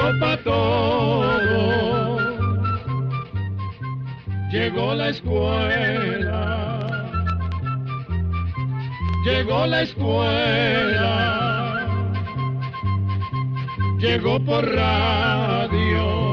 llegó pa' todo, llegó la escuela, llegó la escuela, llegó por radio.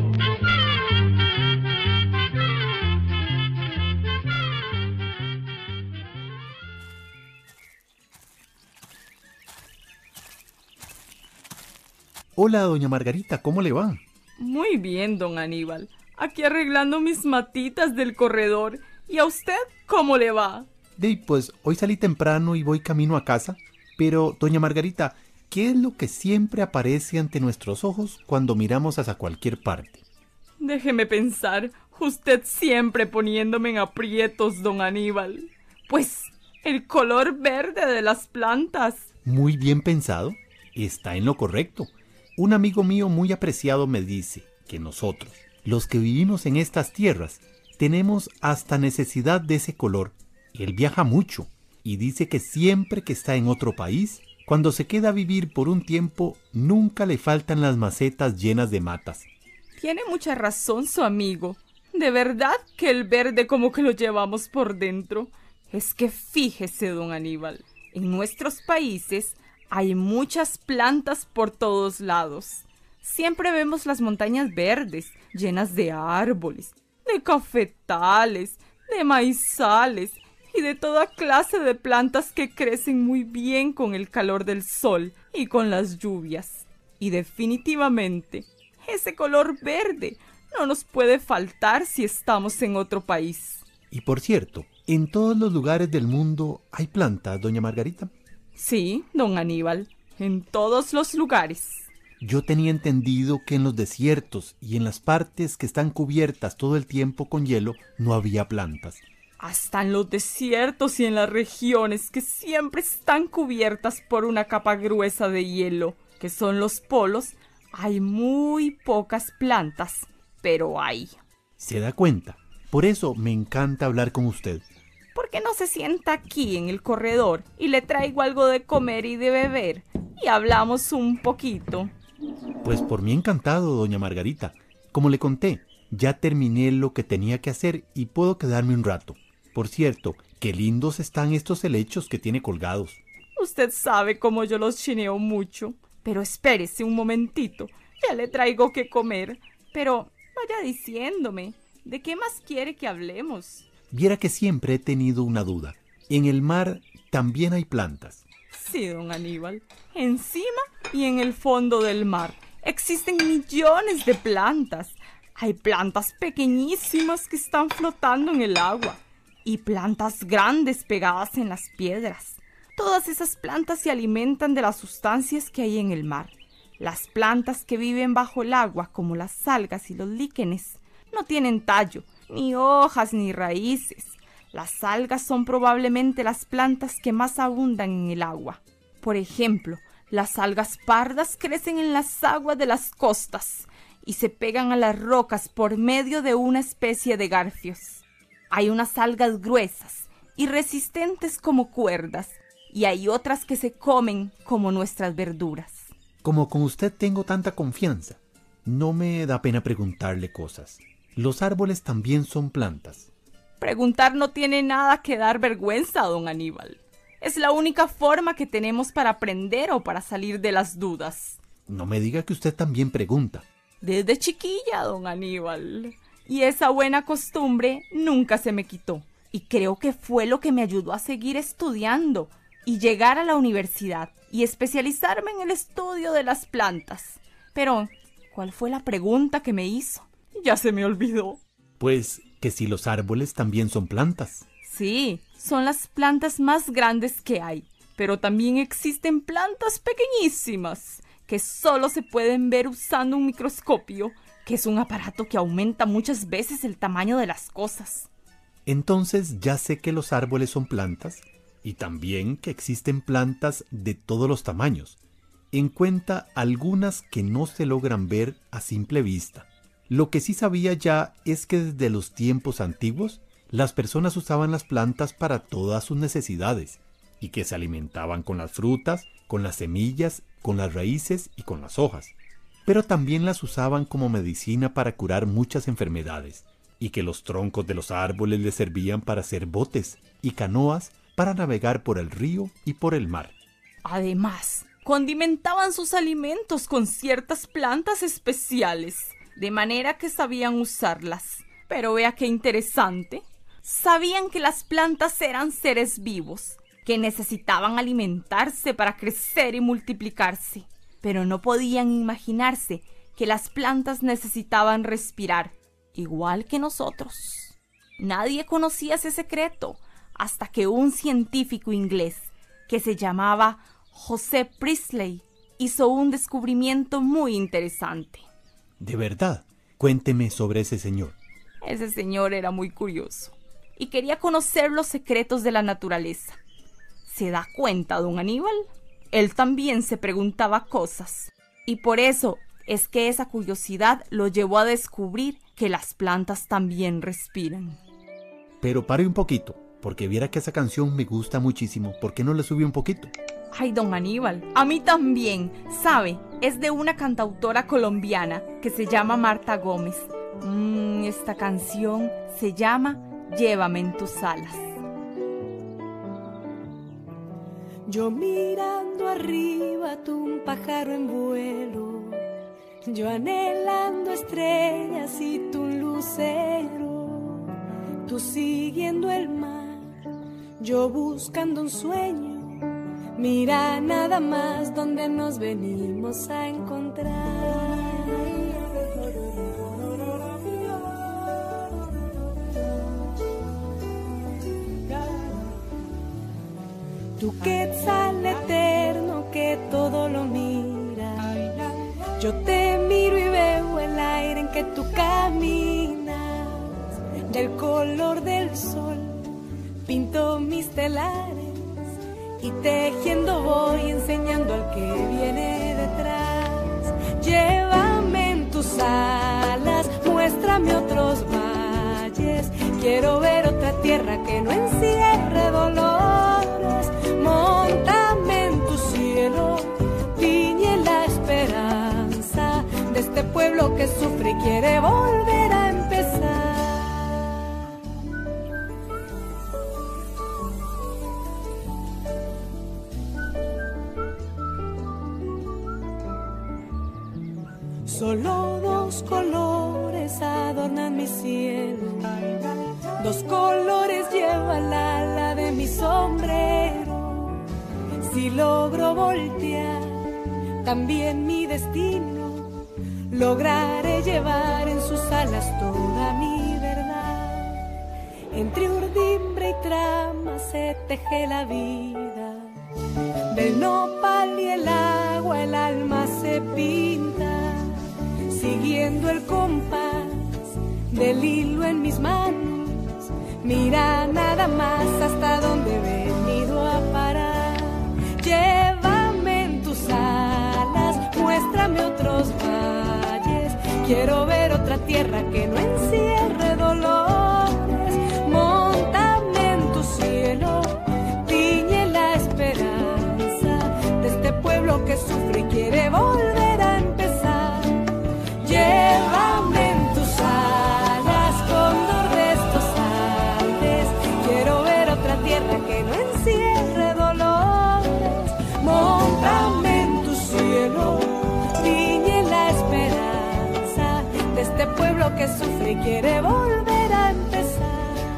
Hola, doña Margarita, ¿cómo le va? Muy bien, don Aníbal. Aquí arreglando mis matitas del corredor. ¿Y a usted cómo le va? Pues hoy salí temprano y voy camino a casa. Pero, doña Margarita, ¿qué es lo que siempre aparece ante nuestros ojos cuando miramos hacia cualquier parte? Déjeme pensar. Usted siempre poniéndome en aprietos, don Aníbal. Pues el color verde de las plantas. Muy bien pensado. Está en lo correcto. Un amigo mío muy apreciado me dice que nosotros, los que vivimos en estas tierras, tenemos hasta necesidad de ese color. Él viaja mucho y dice que siempre que está en otro país, cuando se queda a vivir por un tiempo, nunca le faltan las macetas llenas de matas. Tiene mucha razón su amigo. De verdad que el verde como que lo llevamos por dentro. Es que fíjese, don Aníbal, en nuestros países hay muchas plantas por todos lados. Siempre vemos las montañas verdes, llenas de árboles, de cafetales, de maizales y de toda clase de plantas que crecen muy bien con el calor del sol y con las lluvias. Y definitivamente, ese color verde no nos puede faltar si estamos en otro país. Y por cierto, ¿en todos los lugares del mundo hay plantas, doña Margarita? Sí, don Aníbal, en todos los lugares. Yo tenía entendido que en los desiertos y en las partes que están cubiertas todo el tiempo con hielo no había plantas. Hasta en los desiertos y en las regiones que siempre están cubiertas por una capa gruesa de hielo, que son los polos, hay muy pocas plantas, pero hay. ¿Se da cuenta? Por eso me encanta hablar con usted. ¿Por qué no se sienta aquí en el corredor y le traigo algo de comer y de beber y hablamos un poquito? Pues por mí encantado, doña Margarita. Como le conté, ya terminé lo que tenía que hacer y puedo quedarme un rato. Por cierto, qué lindos están estos helechos que tiene colgados. Usted sabe cómo yo los chineo mucho. Pero espérese un momentito, ya le traigo que comer. Pero vaya diciéndome, ¿de qué más quiere que hablemos? Viera que siempre he tenido una duda. En el mar también hay plantas. Sí, don Aníbal. Encima y en el fondo del mar existen millones de plantas. Hay plantas pequeñísimas que están flotando en el agua y plantas grandes pegadas en las piedras. Todas esas plantas se alimentan de las sustancias que hay en el mar. Las plantas que viven bajo el agua, como las algas y los líquenes, no tienen tallo, ni hojas ni raíces. Las algas son probablemente las plantas que más abundan en el agua. Por ejemplo, las algas pardas crecen en las aguas de las costas y se pegan a las rocas por medio de una especie de garfios. Hay unas algas gruesas y resistentes como cuerdas, y hay otras que se comen como nuestras verduras. Como con usted tengo tanta confianza, no me da pena preguntarle cosas. Los árboles también son plantas. Preguntar no tiene nada que dar vergüenza, don Aníbal. Es la única forma que tenemos para aprender o para salir de las dudas. No me diga que usted también pregunta. Desde chiquilla, don Aníbal. Y esa buena costumbre nunca se me quitó. Y creo que fue lo que me ayudó a seguir estudiando y llegar a la universidad y especializarme en el estudio de las plantas. Pero, ¿cuál fue la pregunta que me hizo? Ya se me olvidó. Pues que si los árboles también son plantas. Sí, son las plantas más grandes que hay, pero también existen plantas pequeñísimas que solo se pueden ver usando un microscopio, que es un aparato que aumenta muchas veces el tamaño de las cosas. Entonces ya sé que los árboles son plantas y también que existen plantas de todos los tamaños, en cuenta algunas que no se logran ver a simple vista. Lo que sí sabía ya es que desde los tiempos antiguos las personas usaban las plantas para todas sus necesidades y que se alimentaban con las frutas, con las semillas, con las raíces y con las hojas. pero también las usaban como medicina para curar muchas enfermedades, y que los troncos de los árboles les servían para hacer botes y canoas para navegar por el río y por el mar. Además, condimentaban sus alimentos con ciertas plantas especiales, de manera que sabían usarlas. Pero vea qué interesante. Sabían que las plantas eran seres vivos, que necesitaban alimentarse para crecer y multiplicarse, pero no podían imaginarse que las plantas necesitaban respirar, igual que nosotros. Nadie conocía ese secreto hasta que un científico inglés, que se llamaba José Priestley, hizo un descubrimiento muy interesante. ¿De verdad? Cuénteme sobre ese señor. Ese señor era muy curioso y quería conocer los secretos de la naturaleza. ¿Se da cuenta, don Aníbal? Él también se preguntaba cosas, y por eso es que esa curiosidad lo llevó a descubrir que las plantas también respiran. Pero pare un poquito, porque viera que esa canción me gusta muchísimo. ¿Por qué no le sube un poquito? Ay, don Aníbal, a mí también. ¿Sabe? Es de una cantautora colombiana que se llama Marta Gómez. Esta canción se llama Llévame en tus alas. Yo mirando arriba, tú un pájaro en vuelo. Yo anhelando estrellas y tú un lucero. Tú siguiendo el mar, yo buscando un sueño. Mira nada más donde nos venimos a encontrar. Tu quetzal eterno que todo lo mira. Yo te miro y veo el aire en que tú caminas. Del color del sol pinto mis telares y tejiendo voy enseñando al que viene detrás. Llévame en tus alas, muéstrame otros valles. Quiero ver otra tierra que no encierre dolores. Móntame en tu cielo, tiñe la esperanza de este pueblo que sufre y quiere volver a empezar. Solo dos colores adornan mi cielo, dos colores lleva el ala de mi sombrero. Si logro voltear también mi destino, lograré llevar en sus alas toda mi verdad. Entre urdimbre y trama se teje la vida, del nopal y el agua el alma se pinta, siguiendo el compás del hilo en mis manos. Mira nada más hasta donde he venido a parar. Llévame en tus alas, muéstrame otros valles. Quiero ver otra tierra que no encierre dolores. Móntame en tu cielo, tiñe la esperanza de este pueblo que sufre y quiere volver a empezar. Llévame en tus alas, cóndor de estos Andes. Quiero ver otra tierra que no encierre dolores. Móntame en tu cielo, tiñe la esperanza de este pueblo que sufre y quiere volver a empezar.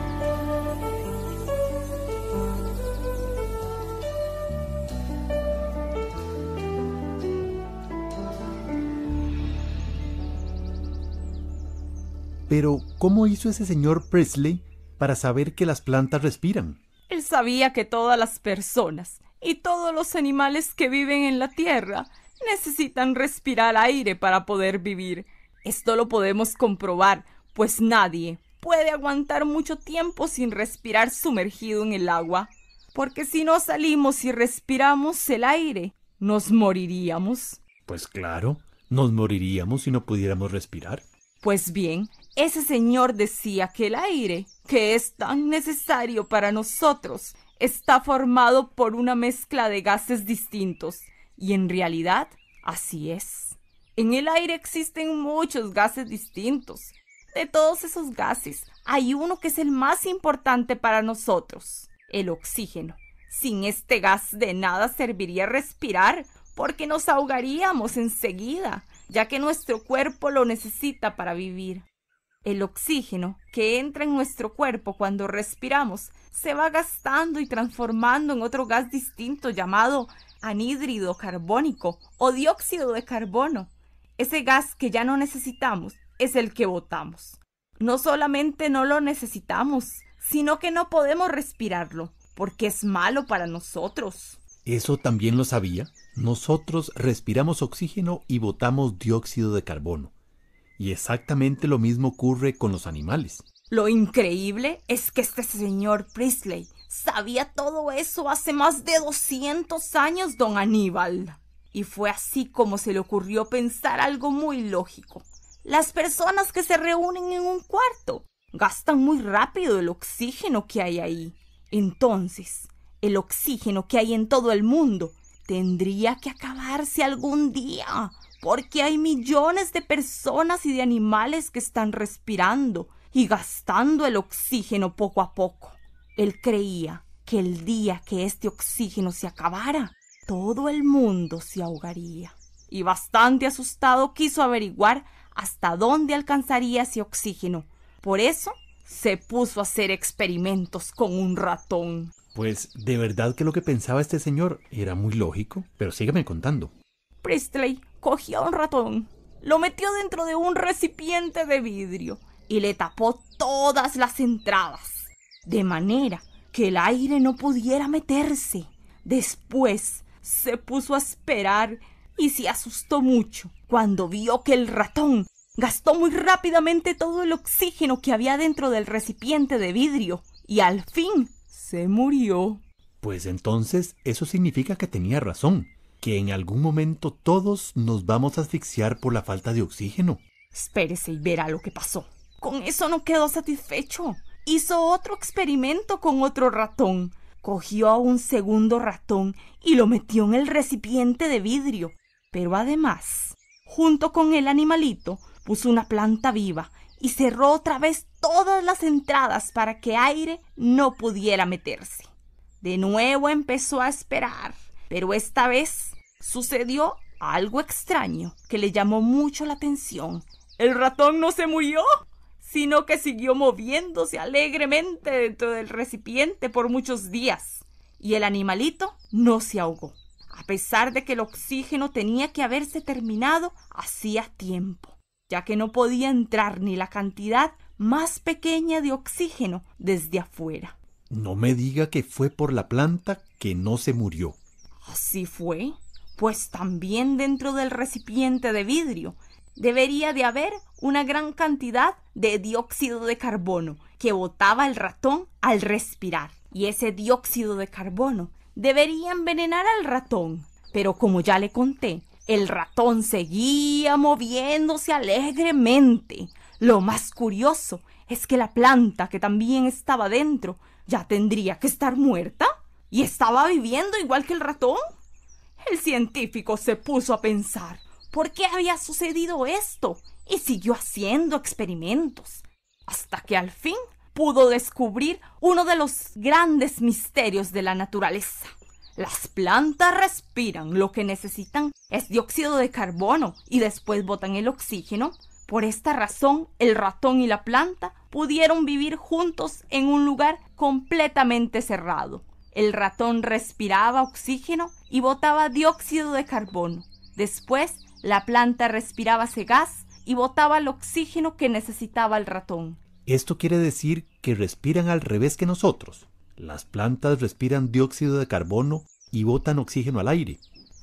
Pero, ¿cómo hizo ese señor Priestley para saber que las plantas respiran? Él sabía que todas las personas y todos los animales que viven en la tierra necesitan respirar aire para poder vivir. Esto lo podemos comprobar, pues nadie puede aguantar mucho tiempo sin respirar sumergido en el agua, porque si no salimos y respiramos el aire, nos moriríamos. Pues claro, nos moriríamos si no pudiéramos respirar. Pues bien, ese señor decía que el aire, que es tan necesario para nosotros, está formado por una mezcla de gases distintos, y en realidad así es. En el aire existen muchos gases distintos. De todos esos gases, hay uno que es el más importante para nosotros, el oxígeno. Sin este gas de nada serviría respirar, porque nos ahogaríamos enseguida, ya que nuestro cuerpo lo necesita para vivir. El oxígeno que entra en nuestro cuerpo cuando respiramos se va gastando y transformando en otro gas distinto llamado anhídrido carbónico o dióxido de carbono. Ese gas que ya no necesitamos es el que botamos. No solamente no lo necesitamos, sino que no podemos respirarlo, porque es malo para nosotros. ¿Eso también lo sabía? Nosotros respiramos oxígeno y botamos dióxido de carbono. Y exactamente lo mismo ocurre con los animales. Lo increíble es que este señor Priestley sabía todo eso hace más de 200 años, don Aníbal. Y fue así como se le ocurrió pensar algo muy lógico. Las personas que se reúnen en un cuarto gastan muy rápido el oxígeno que hay ahí. Entonces, el oxígeno que hay en todo el mundo tendría que acabarse algún día, porque hay millones de personas y de animales que están respirando y gastando el oxígeno poco a poco. Él creía que el día que este oxígeno se acabara, todo el mundo se ahogaría. Y bastante asustado quiso averiguar hasta dónde alcanzaría ese oxígeno. Por eso se puso a hacer experimentos con un ratón. Pues de verdad que lo que pensaba este señor era muy lógico, pero sígame contando. Priestley cogió a un ratón, lo metió dentro de un recipiente de vidrio y le tapó todas las entradas, de manera que el aire no pudiera meterse. Después se puso a esperar y se asustó mucho cuando vio que el ratón gastó muy rápidamente todo el oxígeno que había dentro del recipiente de vidrio y al fin se murió. Pues entonces eso significa que tenía razón, que en algún momento todos nos vamos a asfixiar por la falta de oxígeno. Espérese y verá lo que pasó. Con eso no quedó satisfecho. Hizo otro experimento con otro ratón. Cogió a un segundo ratón y lo metió en el recipiente de vidrio. Pero además, junto con el animalito, puso una planta viva y cerró otra vez todas las entradas para que aire no pudiera meterse. De nuevo empezó a esperar, pero esta vez sucedió algo extraño que le llamó mucho la atención. El ratón no se murió, sino que siguió moviéndose alegremente dentro del recipiente por muchos días. Y el animalito no se ahogó, a pesar de que el oxígeno tenía que haberse terminado hacía tiempo, ya que no podía entrar ni la cantidad más pequeña de oxígeno desde afuera. No me diga que fue por la planta que no se murió. Así fue, pues también dentro del recipiente de vidrio debería de haber una gran cantidad de dióxido de carbono que botaba el ratón al respirar. Y ese dióxido de carbono debería envenenar al ratón. Pero como ya le conté, el ratón seguía moviéndose alegremente. Lo más curioso es que la planta que también estaba dentro ya tendría que estar muerta y estaba viviendo igual que el ratón. El científico se puso a pensar por qué había sucedido esto y siguió haciendo experimentos, hasta que al fin pudo descubrir uno de los grandes misterios de la naturaleza. Las plantas respiran, lo que necesitan es dióxido de carbono y después botan el oxígeno. Por esta razón, el ratón y la planta pudieron vivir juntos en un lugar completamente cerrado. El ratón respiraba oxígeno y botaba dióxido de carbono. Después, la planta respiraba ese gas y botaba el oxígeno que necesitaba el ratón. Esto quiere decir que respiran al revés que nosotros. Las plantas respiran dióxido de carbono y botan oxígeno al aire.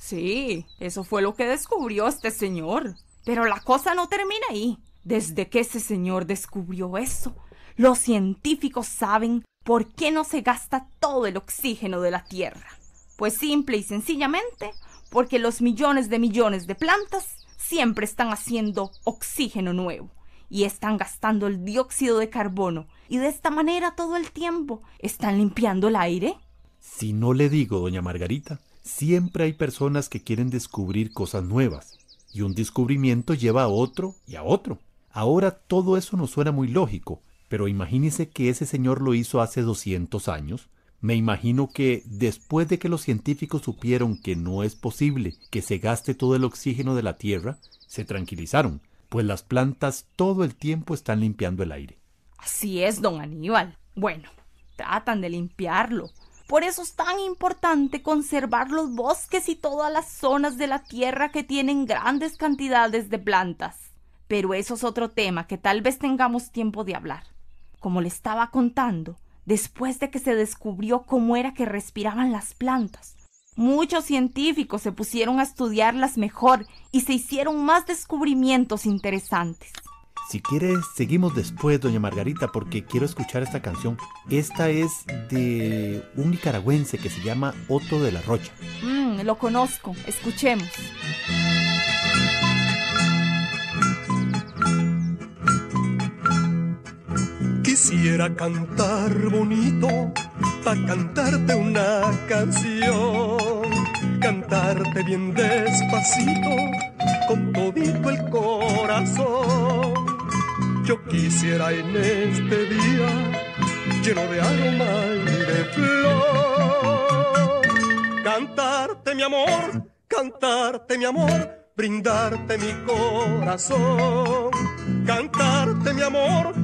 Sí, eso fue lo que descubrió este señor. Pero la cosa no termina ahí. Desde que ese señor descubrió eso, los científicos saben por qué no se gasta todo el oxígeno de la Tierra. Pues simple y sencillamente porque los millones de plantas siempre están haciendo oxígeno nuevo y están gastando el dióxido de carbono y de esta manera todo el tiempo están limpiando el aire. Si no le digo, doña Margarita, siempre hay personas que quieren descubrir cosas nuevas. y un descubrimiento lleva a otro y a otro. Ahora todo eso nos suena muy lógico, pero imagínese que ese señor lo hizo hace 200 años. Me imagino que después de que los científicos supieron que no es posible que se gaste todo el oxígeno de la Tierra, se tranquilizaron, pues las plantas todo el tiempo están limpiando el aire. Así es, don Aníbal. Bueno, tratan de limpiarlo. Por eso es tan importante conservar los bosques y todas las zonas de la Tierra que tienen grandes cantidades de plantas. Pero eso es otro tema que tal vez tengamos tiempo de hablar. Como le estaba contando, después de que se descubrió cómo era que respiraban las plantas, muchos científicos se pusieron a estudiarlas mejor y se hicieron más descubrimientos interesantes. Si quiere, seguimos después, doña Margarita, porque quiero escuchar esta canción. Esta es de un nicaragüense que se llama Otto de la Rocha. Lo conozco. Escuchemos. Quisiera cantar bonito, pa' cantarte una canción, cantarte bien despacito, con todito el corazón. Yo quisiera en este día, lleno de aroma y de flor, cantarte mi amor, brindarte mi corazón. Cantarte mi amor,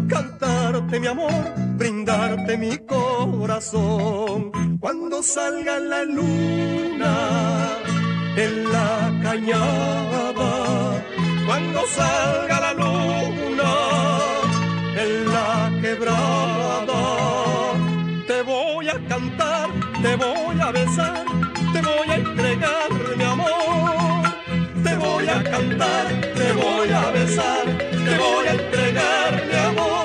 brindarte mi corazón. Cuando salga la luna en la cañada, cuando salga la luna en la quebrada, te voy a cantar, te voy a besar, te voy a entregar mi amor. Te voy a cantar, te voy a besar, te voy a entregar mi amor.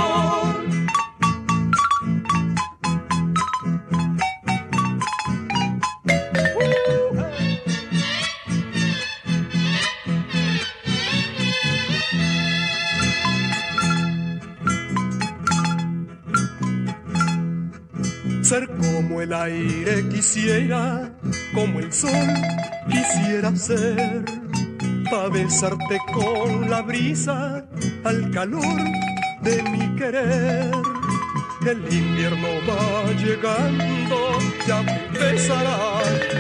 Ser como el aire quisiera, como el sol quisiera ser, pa' besarte con la brisa al calor de mi querer. El invierno va llegando, ya empezará a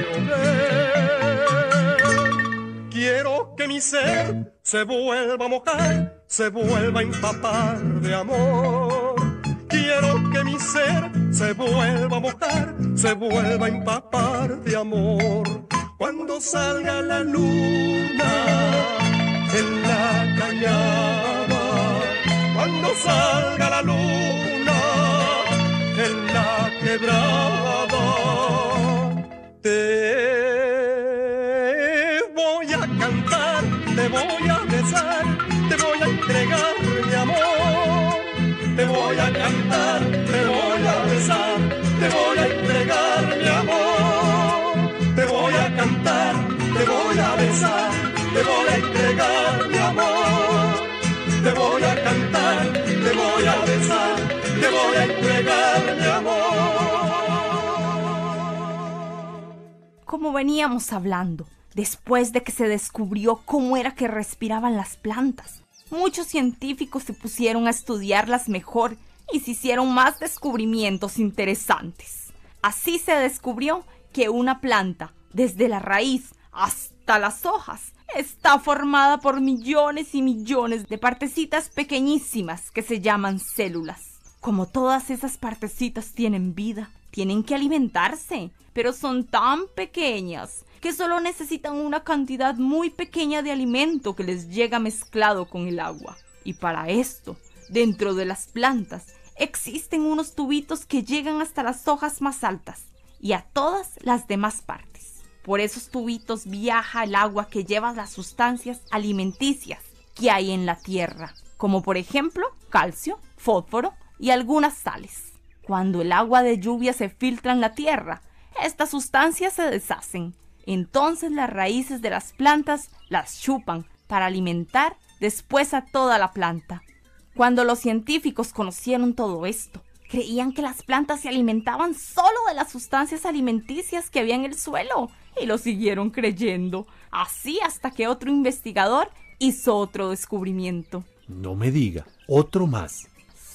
llover. Quiero que mi ser se vuelva a mojar, se vuelva a empapar de amor. Quiero que mi ser se vuelva a mojar, se vuelva a empapar de amor. Cuando salga la luna en la cañada, cuando salga la luna en la quebrada, te voy a cantar, te voy a besar, te voy a entregar mi amor. Te voy a cantar, te voy a besar, te voy a entregar mi amor. Te voy a cantar, te voy a besar, te voy a entregar mi amor. Te voy a cantar, te voy a besar, te voy a entregar mi amor. Como veníamos hablando, después de que se descubrió cómo era que respiraban las plantas, muchos científicos se pusieron a estudiarlas mejor y se hicieron más descubrimientos interesantes. Así se descubrió que una planta, desde la raíz hasta las hojas, está formada por millones y millones de partecitas pequeñísimas que se llaman células. Como todas esas partecitas tienen vida, tienen que alimentarse, pero son tan pequeñas que solo necesitan una cantidad muy pequeña de alimento que les llega mezclado con el agua. Y para esto, dentro de las plantas, existen unos tubitos que llegan hasta las hojas más altas y a todas las demás partes. Por esos tubitos viaja el agua que lleva las sustancias alimenticias que hay en la tierra, como por ejemplo calcio, fósforo y algunas sales. Cuando el agua de lluvia se filtra en la tierra, estas sustancias se deshacen. Entonces las raíces de las plantas las chupan para alimentar después a toda la planta. Cuando los científicos conocieron todo esto, Creían que las plantas se alimentaban solo de las sustancias alimenticias que había en el suelo y lo siguieron creyendo, así hasta que otro investigador hizo otro descubrimiento. No me diga, otro más.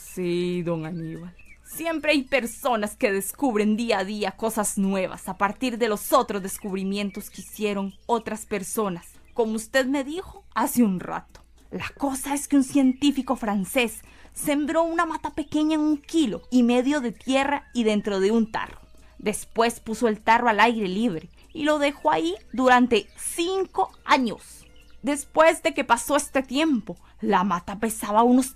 Sí, don Aníbal. Siempre hay personas que descubren día a día cosas nuevas a partir de los otros descubrimientos que hicieron otras personas, como usted me dijo hace un rato. La cosa es que un científico francés sembró una mata pequeña en 1,5 kilos de tierra y dentro de un tarro. Después puso el tarro al aire libre y lo dejó ahí durante 5 años. Después de que pasó este tiempo, la mata pesaba unos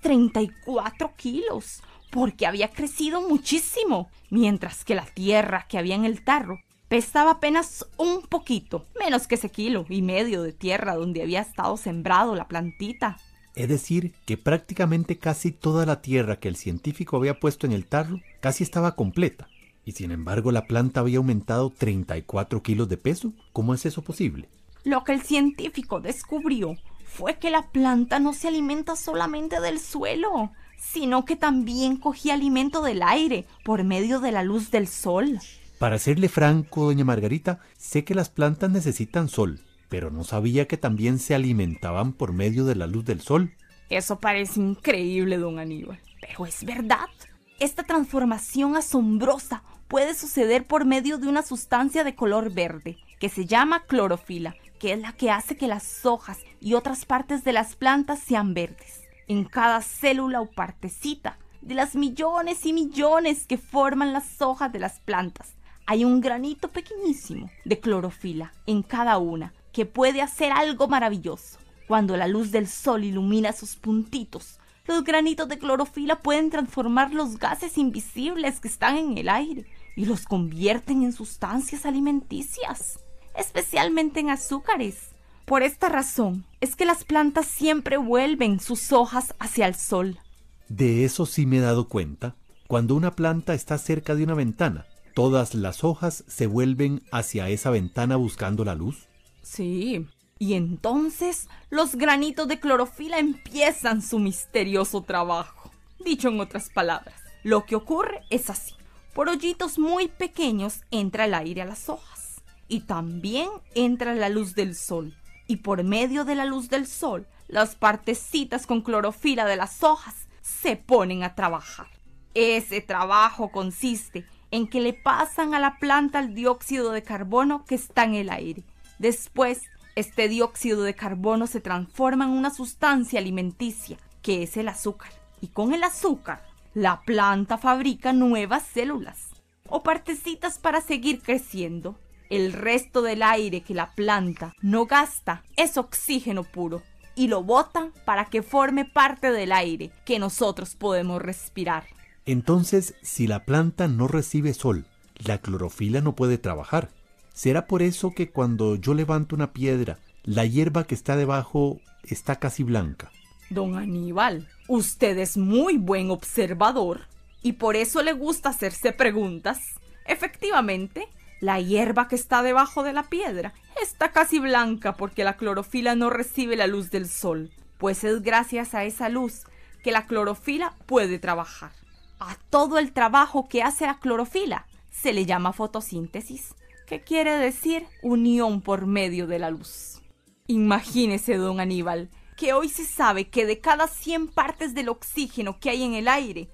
34 kilos, porque había crecido muchísimo, mientras que la tierra que había en el tarro pesaba apenas un poquito, menos que ese 1,5 kilos de tierra donde había estado sembrado la plantita. Es decir, que prácticamente casi toda la tierra que el científico había puesto en el tarro casi estaba completa. Y sin embargo la planta había aumentado 34 kilos de peso. ¿Cómo es eso posible? Lo que el científico descubrió fue que la planta no se alimenta solamente del suelo, sino que también cogía alimento del aire por medio de la luz del sol. Para serle franco, doña Margarita, sé que las plantas necesitan sol, pero no sabía que también se alimentaban por medio de la luz del sol. Eso parece increíble, don Aníbal, pero es verdad. Esta transformación asombrosa puede suceder por medio de una sustancia de color verde, que se llama clorofila, que es la que hace que las hojas y otras partes de las plantas sean verdes. En cada célula o partecita de las millones y millones que forman las hojas de las plantas, hay un granito pequeñísimo de clorofila en cada una, que puede hacer algo maravilloso. Cuando la luz del sol ilumina sus puntitos, los granitos de clorofila pueden transformar los gases invisibles que están en el aire y los convierten en sustancias alimenticias, especialmente en azúcares. Por esta razón es que las plantas siempre vuelven sus hojas hacia el sol. De eso sí me he dado cuenta. Cuando una planta está cerca de una ventana, todas las hojas se vuelven hacia esa ventana buscando la luz. Sí, y entonces los granitos de clorofila empiezan su misterioso trabajo. Dicho en otras palabras, lo que ocurre es así. Por hoyitos muy pequeños entra el aire a las hojas y también entra la luz del sol. Y por medio de la luz del sol, las partecitas con clorofila de las hojas se ponen a trabajar. Ese trabajo consiste en que le pasan a la planta el dióxido de carbono que está en el aire. Después, este dióxido de carbono se transforma en una sustancia alimenticia, que es el azúcar. Y con el azúcar, la planta fabrica nuevas células o partecitas para seguir creciendo. El resto del aire que la planta no gasta es oxígeno puro y lo bota para que forme parte del aire que nosotros podemos respirar. Entonces, si la planta no recibe sol, la clorofila no puede trabajar. ¿Será por eso que cuando yo levanto una piedra, la hierba que está debajo está casi blanca? Don Aníbal, usted es muy buen observador y por eso le gusta hacerse preguntas. Efectivamente, la hierba que está debajo de la piedra está casi blanca porque la clorofila no recibe la luz del sol, pues es gracias a esa luz que la clorofila puede trabajar. A todo el trabajo que hace la clorofila se le llama fotosíntesis, que quiere decir unión por medio de la luz. Imagínese, don Aníbal, que hoy se sabe que de cada 100 partes del oxígeno que hay en el aire,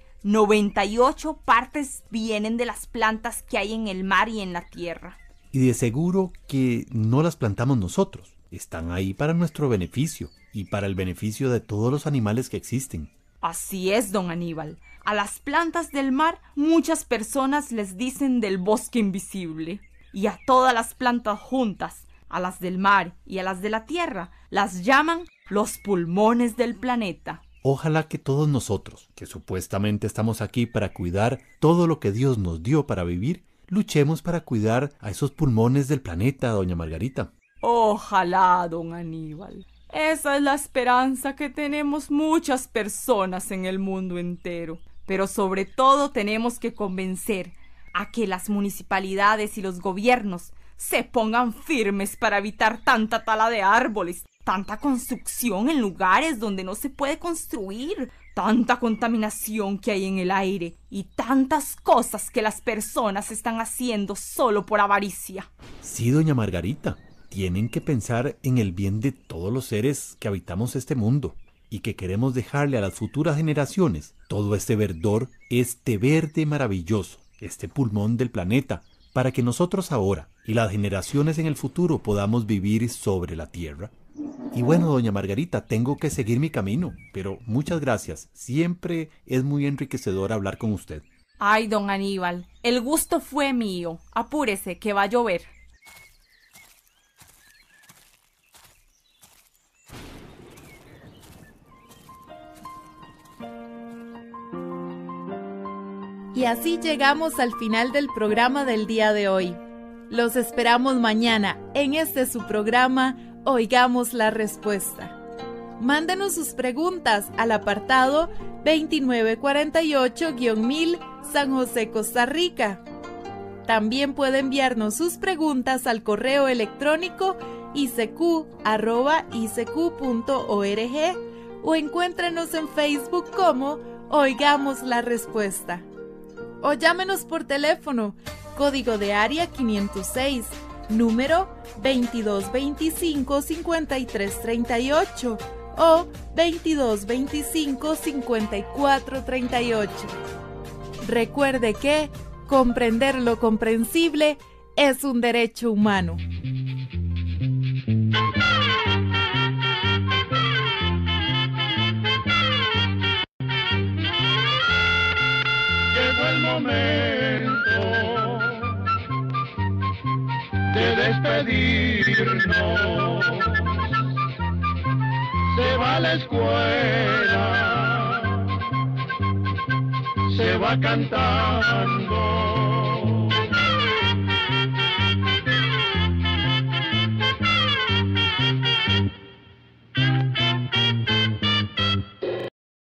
98 partes vienen de las plantas que hay en el mar y en la tierra. Y de seguro que no las plantamos nosotros. Están ahí para nuestro beneficio y para el beneficio de todos los animales que existen. Así es, don Aníbal. A las plantas del mar muchas personas les dicen del bosque invisible. Y a todas las plantas juntas, a las del mar y a las de la tierra, las llaman los pulmones del planeta. Ojalá que todos nosotros, que supuestamente estamos aquí para cuidar todo lo que Dios nos dio para vivir, luchemos para cuidar a esos pulmones del planeta, doña Margarita. Ojalá, don Aníbal. Esa es la esperanza que tenemos muchas personas en el mundo entero. Pero sobre todo tenemos que convencer a que las municipalidades y los gobiernos se pongan firmes para evitar tanta tala de árboles, tanta construcción en lugares donde no se puede construir, Tanta contaminación que hay en el aire y tantas cosas que las personas están haciendo solo por avaricia. Sí, doña Margarita, tienen que pensar en el bien de todos los seres que habitamos este mundo y que queremos dejarle a las futuras generaciones todo este verdor, este verde maravilloso, este pulmón del planeta, para que nosotros ahora y las generaciones en el futuro podamos vivir sobre la tierra. Y bueno, doña Margarita, tengo que seguir mi camino, pero muchas gracias. Siempre es muy enriquecedor hablar con usted. Ay, don Aníbal, el gusto fue mío. Apúrese, que va a llover. Y así llegamos al final del programa del día de hoy. Los esperamos mañana en su programa Oigamos la Respuesta. Mándenos sus preguntas al apartado 2948-1000 San José, Costa Rica. También puede enviarnos sus preguntas al correo electrónico icq@icq.org o encuéntrenos en Facebook como Oigamos la Respuesta. O llámenos por teléfono, código de área 506, número 2225-5338 o 2225-5438. Recuerde que comprender lo comprensible es un derecho humano. Llegó el momento de despedirnos. Se va a la escuela, se va cantando.